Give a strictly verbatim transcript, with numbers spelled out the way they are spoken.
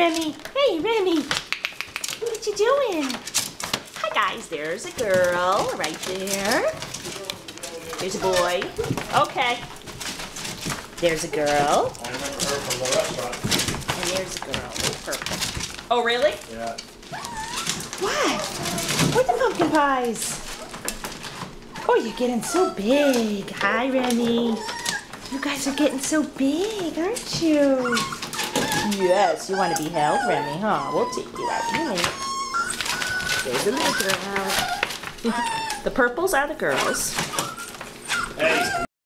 Remy. Hey, Remy. What you doing? Hi, guys. There's a girl right there. There's a boy. Okay. There's a girl. I remember her from the restaurant. And there's a girl. Oh, purple. Oh, really? Yeah. What? What the pumpkin pies? Oh, you're getting so big. Hi, Remy. You guys are getting so big, aren't you? Yes, you want to be held, Remy, huh? We'll take you out in a minute. There's the little girl. The purples are the girls. Hey,